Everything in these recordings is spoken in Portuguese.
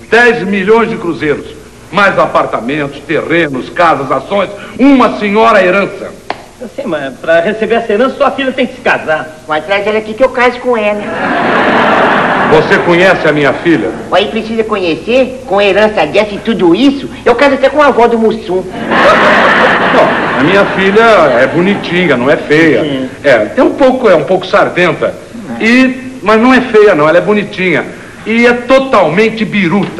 10 milhões de cruzeiros. Mais apartamentos, terrenos, casas, ações. Uma senhora herança. Eu sei, mas pra receber essa herança, sua filha tem que se casar. Vai traz ela aqui que eu caso com ela. Você conhece a minha filha? Aí precisa conhecer, com herança dessa e tudo isso, eu caso até com a avó do Mussum. Não, a minha filha é bonitinha, não é feia. É um pouco sardenta. Mas não é feia, não, ela é bonitinha. E é totalmente biruta.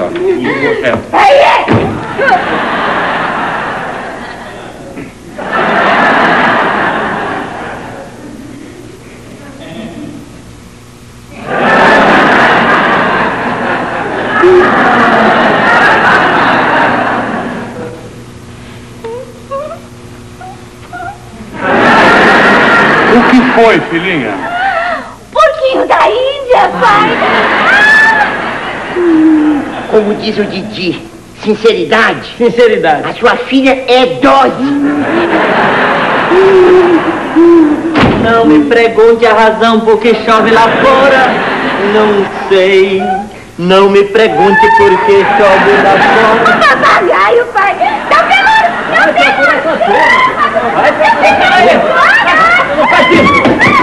O que foi, filhinha? Porquinho da Índia, pai. Como diz o Didi, sinceridade. Sinceridade. A sua filha é dose. Não me pergunte a razão por que chove lá fora. Não sei. Não me pergunte por que chove lá fora. Papagaio, pai. Tá pelando. Não faz isso.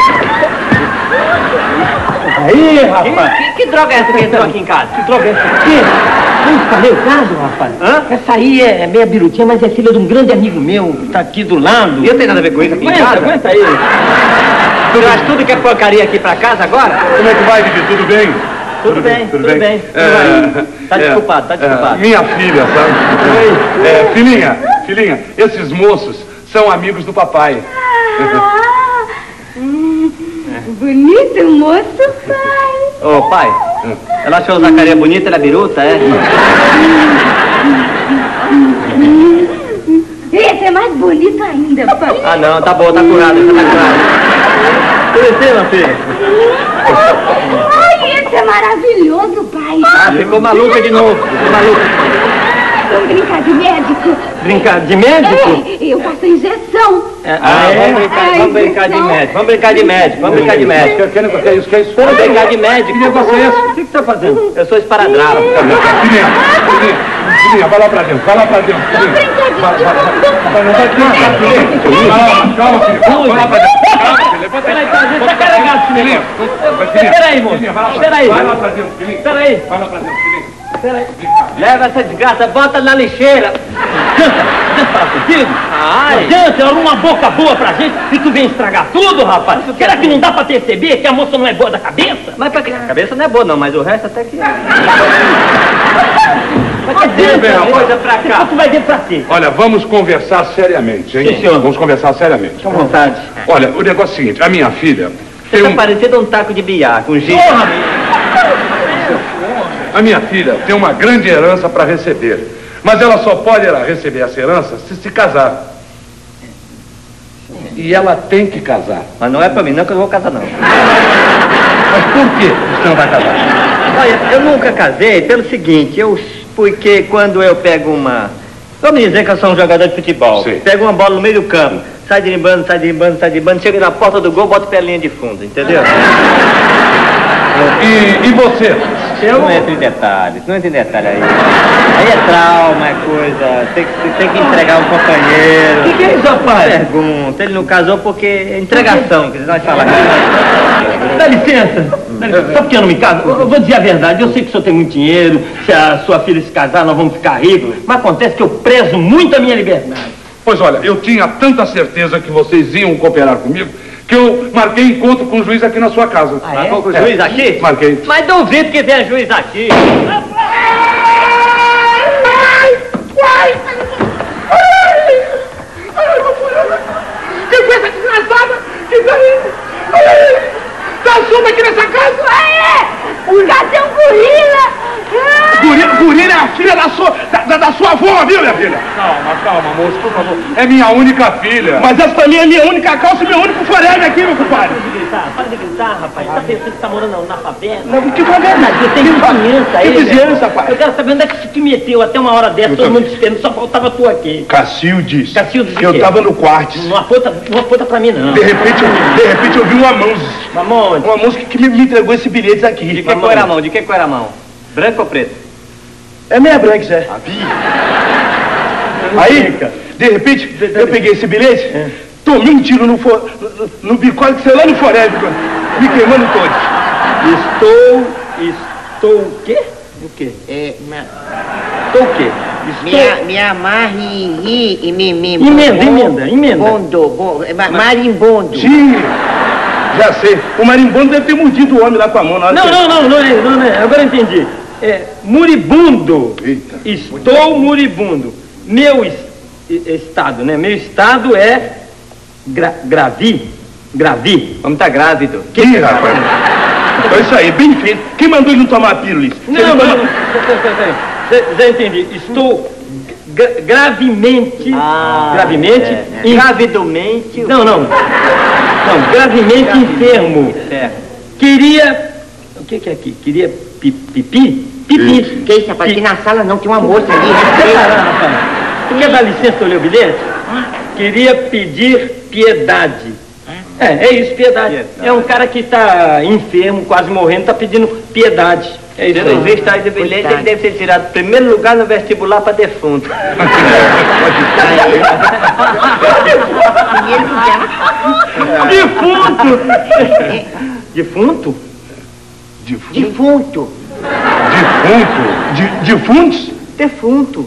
Aí, rapaz. Que droga é essa que entrou aqui em casa? Que droga é essa aqui? Eu falei o caso, rapaz. Hã? Essa aí é meia birutinha, mas é filha de um grande amigo meu, que tá aqui do lado. E eu tenho nada a ver com isso aqui em casa? Aguenta aí. Tu traz tudo que é porcaria aqui pra casa agora? Como é que vai, Didi? Tudo bem? Tudo bem. Tá desculpado, tá desculpado. Minha filha, sabe? Filhinha, esses moços são amigos do papai. Bonito moço, pai. Ô, pai, ela achou o Zacarias bonito, ela é biruta, é? Esse é mais bonito ainda, pai. Ah, não, tá bom, tá curado, já tá curado. Conheceu, meu filho? Ai, esse é maravilhoso, pai. Ah, ficou maluca de novo, ficou maluca. Vamos brincar de médico. Brincar de médico? Eu faço injeção. Vamos brincar de médico. Vamos brincar de médico. Que é isso? Vamos brincar de médico. Que negócio é esse? O que você tá fazendo? Eu sou esparadrapo. Filhinha, vai lá pra dentro, filhinha. Calma, filha. Vai lá pra dentro. Levanta aí. Tá carregado, filhinha. Peraí, moço. Peraí. Vai lá pra dentro, filhinha. Peraí. Vai lá pra dentro, filhinha. Peraí. Leva essa desgraça, bota na lixeira. Você fala contigo? Ai. Adianta, olha uma boca boa pra gente e tu vem estragar tudo, rapaz. Será que não dá pra perceber que a moça não é boa da cabeça? Mas pra quê? A cabeça não é boa não, mas o resto até que é. Mas que adianta coisa pra cá? Tu vai ver pra quê? Olha, vamos conversar seriamente, hein? Sim, senhor. Vamos conversar seriamente. Com vontade. Olha, o negócio é o seguinte, a minha filha... Você tá parecendo um taco de bilhar, com giz. A minha filha tem uma grande herança para receber, mas ela só pode receber essa herança se casar. E ela tem que casar. Mas não é pra mim, não, que eu não vou casar, não. Mas por que você não vai casar? Olha, eu nunca casei pelo seguinte, porque quando eu pego uma... Vamos dizer que eu sou um jogador de futebol. Sim. Pego uma bola no meio do campo, sai driblando, chega na porta do gol, boto pé linha de fundo, entendeu? E você? Eu não entro em detalhes, não entra em detalhe aí. Aí é trauma, é coisa, tem que entregar um companheiro. O que é isso, rapaz? Pergunta, ele não casou porque é entregação, que nós falamos. Dá licença, sabe por que eu não me caso? Eu vou dizer a verdade, eu sei que o senhor tem muito dinheiro, se a sua filha se casar nós vamos ficar ricos, mas acontece que eu prezo muito a minha liberdade. Pois olha, eu tinha tanta certeza que vocês iam cooperar comigo, que eu marquei encontro com o juiz aqui na sua casa. Ah, marcou com o juiz aqui? Marquei. Mas duvido que tenha juiz aqui. Que coisa desgraçada! Que daí? Tá assunto aqui nessa casa? Cadê um gorila? Gorila é a filha da sua avó, viu, minha filha? Calma, moço, por favor. É minha única filha. Mas essa também é minha única calça e meu único forelho aqui, meu compadre. Para de gritar, rapaz. Tá pensando que tá morando na favela? Não, que favela? Eu tenho vizinhança aí. Que vizinhança, pai? Eu quero saber onde é que você te meteu até uma hora dessa, todo mundo esperando, só faltava tu aqui. Cacildes. Cacildes de Eu quê? tava no quarto. Não aponta pra mim, não. De repente eu vi uma mão. Mamão, Uma moça que me entregou esse bilhete aqui. de que cor era a mão? De que cor era a mão? Branca ou preta? É meia branca, Zé. Aí, de repente, eu peguei esse bilhete, tomei um tiro no bicode que saiu lá no Forébio, me queimando todo. Estou o quê? O quê? Estou o quê? Me amarre e me... Emenda. Marimbondo. Sim, já sei. O marimbondo deve ter mordido o homem lá com a mão. Não é. Agora eu entendi. Moribundo. Eita. Estou moribundo. Meu estado, né? Meu estado é gravi. Vamos estar grávido. Que rapaz? Então isso aí, bem feito. Quem mandou ele não tomar a pílula? Não. Já entendi. Estou gravemente... Gravidamente... Não, gravemente enfermo. Queria... O que é aqui? Queria pipi? Pipi. Que isso, rapaz? Aqui na sala não, tem uma moça ali. Rapaz. Tu quer dar licença pra eu ler o bilhete? Queria pedir piedade. É isso, piedade. É um cara que tá enfermo, quase morrendo, tá pedindo piedade. É isso. Pelo visto aí do bilhete, ele deve ser tirado em primeiro lugar no vestibular para defunto. Defunto? Defunto. Defuntos? Defunto.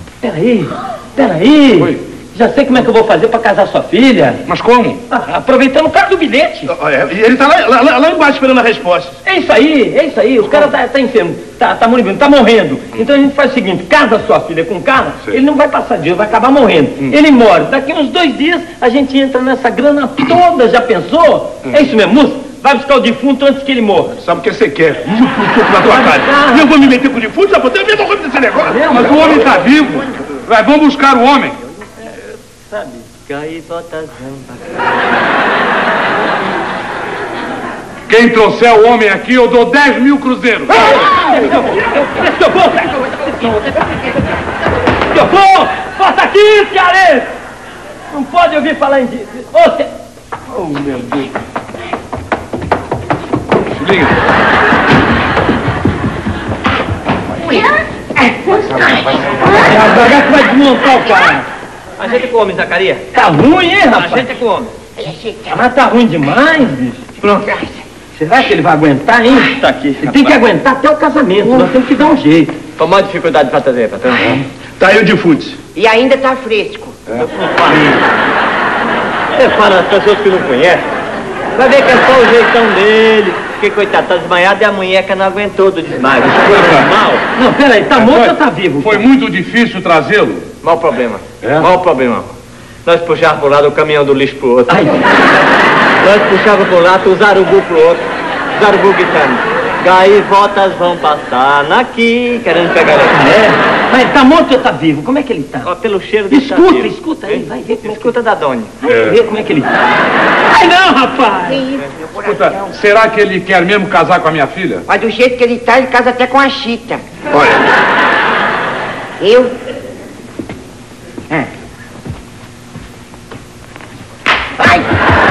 Peraí. Oi. Já sei como é que eu vou fazer pra casar sua filha. Mas como? Aproveitando o cara do bilhete. E ele tá lá embaixo esperando a resposta. É isso aí. O cara tá enfermo, tá moribundo, tá morrendo. Então a gente faz o seguinte, casa sua filha com o cara, ele não vai passar dias, vai acabar morrendo. Ele morre. Daqui uns 2 dias a gente entra nessa grana toda, já pensou? É isso mesmo, moço? Vai buscar o defunto antes que ele morra. Sabe o que você quer? Na tua cara. E eu vou me meter com o defunto, já botei a mesma coisa desse negócio. Mas o homem tá vivo. Vai, vamos buscar o homem. Sabe? Quem trouxer o homem aqui, eu dou 10 mil cruzeiros. Socorro! Passa aqui, Cearense! Não pode ouvir falar em disso. Oh, meu Deus. Liga. Devagar que vai desmontar o cara. A gente come, Zacarias. Tá ruim, hein, rapaz? A gente come. Mas tá ruim demais, bicho. Pronto. Será que ele vai aguentar, hein? Tá aqui. Ele tem que aguentar até o tocasamento. Nós temos que dar um jeito. Qual a maior dificuldade para trazer, patrão? Tá aí o defunto. E ainda tá fresco. Para as pessoas que não conhecem, vai ver que é só o jeitão dele. Porque, coitado, tá desmaiado e a munheca não aguentou do desmaio. Isso foi normal. Não, peraí, tá morto ou tá vivo? Foi muito difícil trazê-lo. Mau problema. É? Mau problema. Nós puxávamos pro lado o caminhão do lixo pro outro. Nós puxávamos pro lado o zarubu pro outro. Zarubu gritando. Gaivotas vão passar aqui, querendo pegar ele. Mas tá morto ou tá vivo? Como é que ele tá? Ó, pelo cheiro dele. Escuta aí, vai ver como é que Escuta da Doni. Vai ver como é que ele tá. Ai, não, rapaz! Que isso, meu Escuta, coração. será que ele quer mesmo casar com a minha filha? Mas do jeito que ele tá, ele casa até com a Chita. Olha, Eu? Ai!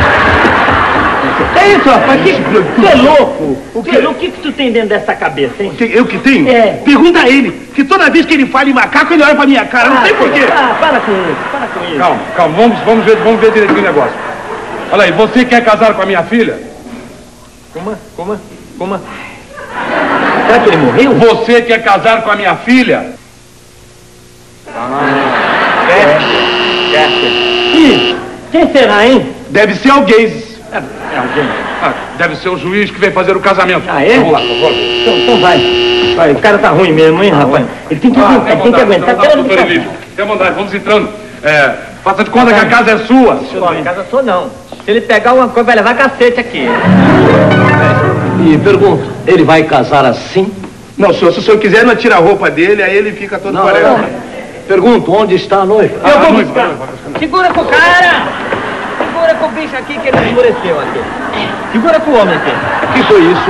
É isso, rapaz, você é louco? O que tu tem dentro dessa cabeça, hein? eu que tenho? É. Pergunta a ele, que toda vez que ele fala em macaco, ele olha pra minha cara, não sei porquê. Para com isso. Calma, vamos ver direitinho o negócio. Olha aí, você quer casar com a minha filha? Como? Será que ele morreu? Você quer casar com a minha filha? Quem será, hein? Deve ser alguém. É alguém. Deve ser o juiz que vem fazer o casamento. Ah, é? Vamos lá, por favor. Então vai. O cara tá ruim mesmo, hein, rapaz? Ele tem que aguentar até o doutor Elídio. Tem vontade, vamos entrando. Faça de conta que a casa é sua. Pô, em casa sou não. Se ele pegar uma coisa, vai levar cacete aqui. E pergunto, ele vai casar assim? Não, senhor, se o senhor quiser, não tira a roupa dele, aí ele fica todo parelho. Pergunto, onde está a noiva? Eu vou buscar. Segura com o cara! Segura com o bicho aqui que ele esmoreceu aqui. Segura com o homem aqui. O que foi isso?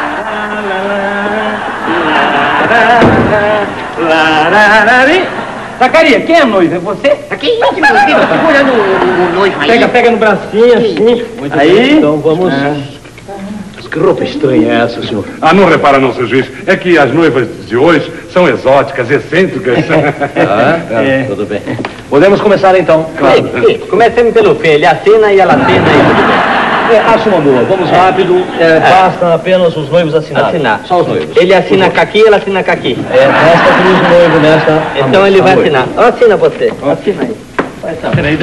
Zacarias, quem é a noiva? É você? Aqui isso, meu Deus, segurando o noivo aí. Pega no bracinho, assim. Muito bem, então vamos Que roupa estranha é essa, senhor? Ah, não repara não, seu juiz. É que as noivas de hoje são exóticas, excêntricas. Tudo bem. Podemos começar então? Claro. Comecemos pelo fim. Ele assina e ela assina e... Acho uma boa. Vamos rápido. Basta apenas os noivos assinarem. Assinar. Só os noivos. Ele assina aqui, ela assina aqui. Nesta cruz o noivo, nesta... Então ele vai assinar. Assina você. Assina aí. Peraí,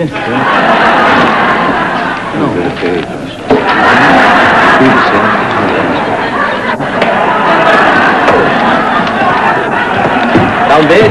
Dá um beijo.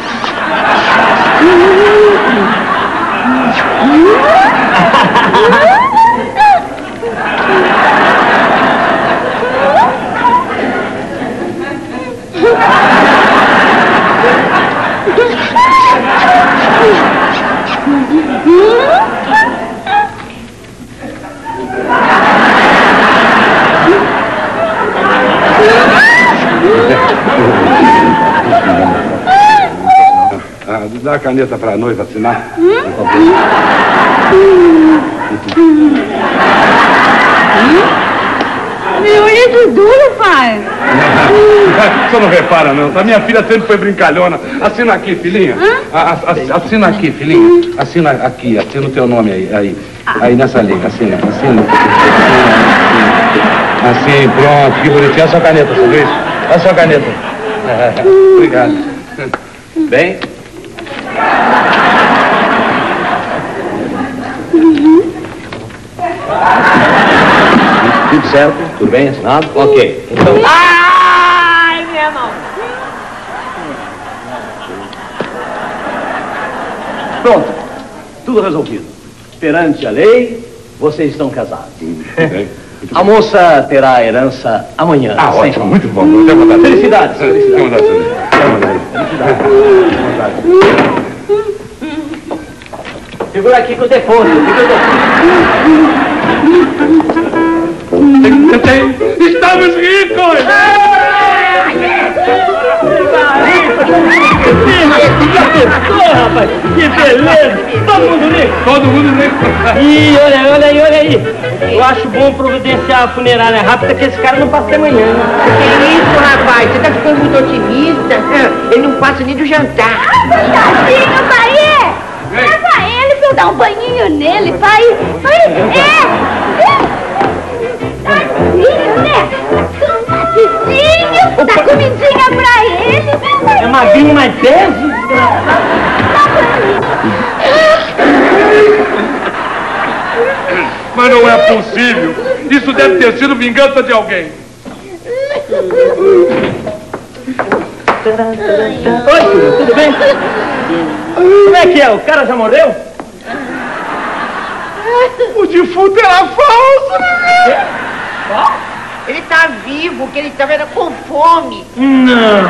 Dá a caneta pra noiva assinar. Meu olho duro, pai. Você não repara, não. A minha filha sempre foi brincalhona. Assina aqui, filhinha. Assina aqui, filhinha. Assina aqui, assina o teu nome aí. Aí nessa linha, assina. Assim, pronto, que bonitinho. A sua caneta, seu Luiz. A sua caneta. Obrigado. Bem? Tudo certo? Tudo bem? Assinado? Ok. Então... Ai, minha mão. Pronto. Tudo resolvido. Perante a lei, vocês estão casados. A moça terá a herança amanhã. Ah, ótimo, muito bom. Tenho vontade. Felicidades. Tenho vontade. Segura aqui com o defunto. Estamos ricos! Rapaz, que beleza! Todo mundo rico! Todo mundo rico! Ih, olha aí! Eu acho bom providenciar a funerária rápida, que esse cara não passa de manhã. Que isso, rapaz? Você tá ficando muito otimista? Ele não passa nem do jantar. Tadinho, pai! Leva ele pra eu dar um banhinho nele, pai! Tadinho, né? Tadinho! Dá comidinha pra ele! É magrinho, mas peso? Mas não é possível! Isso deve ter sido vingança de alguém! Oi, filho, tudo bem? Como é que é? O cara já morreu? O defunto era falso, né? Ele tá vivo, que ele tava com fome. Não.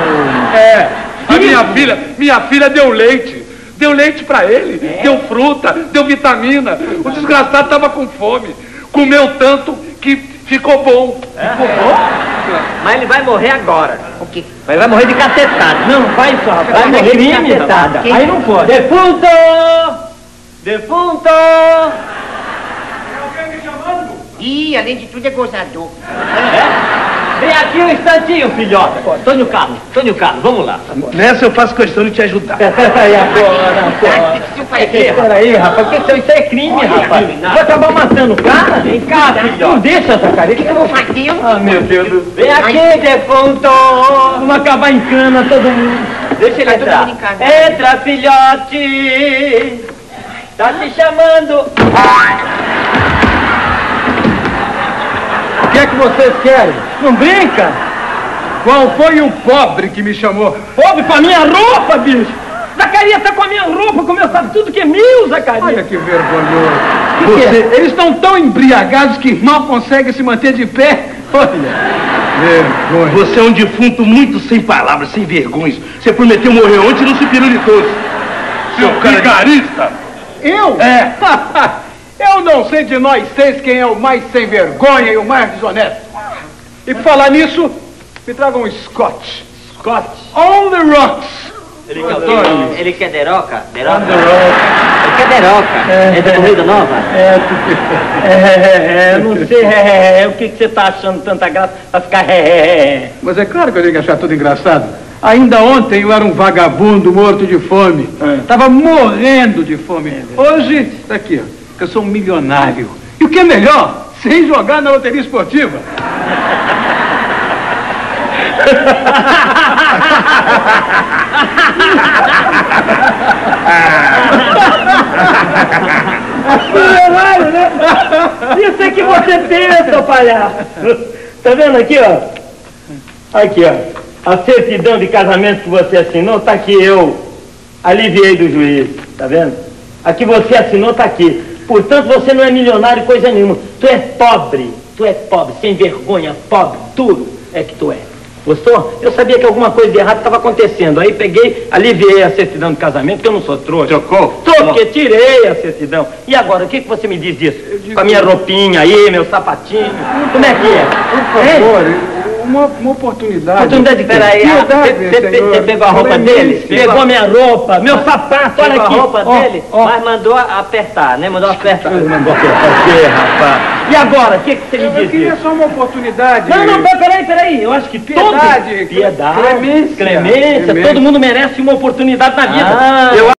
A minha filha deu leite. Deu leite pra ele, deu fruta, deu vitamina. O desgraçado tava com fome. Comeu tanto que ficou bom. Ficou bom? Mas ele vai morrer agora. O quê? Mas ele vai morrer de cacetada. Não, vai só, rapaz. Vai morrer de cacetada. Quem? Aí não pode. Defunto! Defunto! Ih, além de tudo é gozador. Vem aqui um instantinho, filhota. Antônio Carlos, vamos lá. Nessa eu faço questão de te ajudar. Peraí, agora. Peraí, rapaz, porque isso é crime, rapaz. Vai acabar matando o cara? Vem cá, filhota. Não deixa essa cara. O que eu vou fazer? Ah, meu Deus do céu. Vem aqui, defunto. Vamos acabar em cana, todo mundo. Deixa ele entrar. todo mundo em cana. Entra, filhote. Tá te chamando. O que é que vocês querem? Não brinca? Qual foi o pobre que me chamou? Pobre com a minha roupa, bicho. Zacarias tá com a minha roupa, comeu, sabe tudo que é meu, Zacarias. Olha que vergonhoso. Eles estão tão embriagados que mal conseguem se manter de pé. Olha. Vergonha. Você é um defunto muito sem palavras, sem vergonhas. Você prometeu morrer ontem e não se pirulitoso. Seu vigarista! Eu? É. Eu não sei de nós seis quem é o mais sem vergonha e o mais desonesto. E por falar nisso, me traga um Scotch. Scott. On the rocks. Ele quer deroca? On the rocks. Cadeiroca. É da Corrida Nova? Não sei, o que você tá achando tanta graça pra ficar Mas é claro que eu tenho que achar tudo engraçado. Ainda ontem eu era um vagabundo morto de fome. Tava morrendo de fome. Hoje, tá aqui, ó, eu sou um milionário. E o que é melhor? Sem jogar na loteria esportiva. Milionário, né? Isso é que você pensa, palhaço. Tá vendo aqui, ó? Aqui, ó. A certidão de casamento que você assinou, tá aqui, eu aliviei do juiz, tá vendo? A que você assinou tá aqui. Portanto, você não é milionário coisa nenhuma. Tu é pobre, sem vergonha, pobre, tudo é que tu é. Gostou? Eu sabia que alguma coisa de errado estava acontecendo. Aí peguei, aliviei a certidão de casamento, porque eu não sou trouxa. Trocou? Troquei, tirei a certidão. E agora, o que você me diz disso? Com a minha roupinha aí, meu sapatinho. Como é que é? Por favor, uma oportunidade. Oportunidade de quê? Peraí, você pegou a roupa dele? Pegou a minha roupa, meu sapato, olha Pegou aqui. a roupa dele, mas mandou apertar, né? Mandou apertar. Mandou apertar o quê, rapaz? E agora, o que você me diz Eu queria disso? só uma oportunidade. Não, peraí. Eu acho que Piedade, Piedade, clemência. clemência. Todo mundo merece uma oportunidade na vida. Ah. Eu